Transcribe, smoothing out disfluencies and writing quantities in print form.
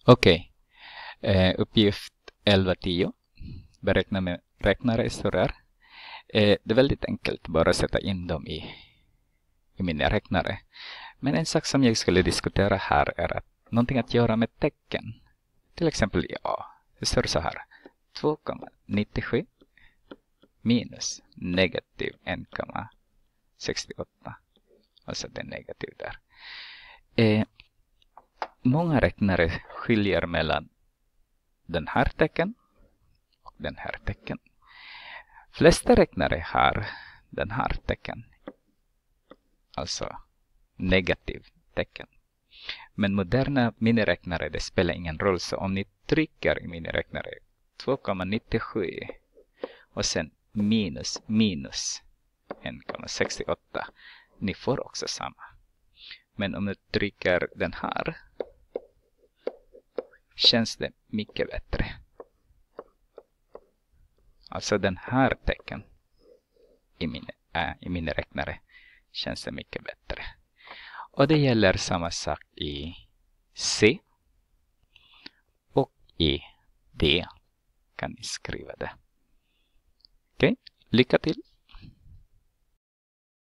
Okej. Uppgift 11.10. Beräkna med räknare står där. Det är väldigt enkelt, bara sätta in dem i min räknare. Men en sak som jag skulle diskutera här är att någonting att göra med tecken. Till exempel det står så här. 2,97 minus negativ 1,68. Alltså det är negativ där. Många räknare skiljer mellan den här tecken och den här tecken. Flesta räknare har den här tecken. Alltså negativ tecken. Men moderna miniräknare, det spelar ingen roll. Så om ni trycker i miniräknare 2,97 och sen minus 1,68. Ni får också samma. Men om ni trycker den här känns det mycket bättre. Alltså den här tecken i min räknare känns det mycket bättre. Och det gäller samma sak i C och i D kan ni skriva det. Okej, lycka till!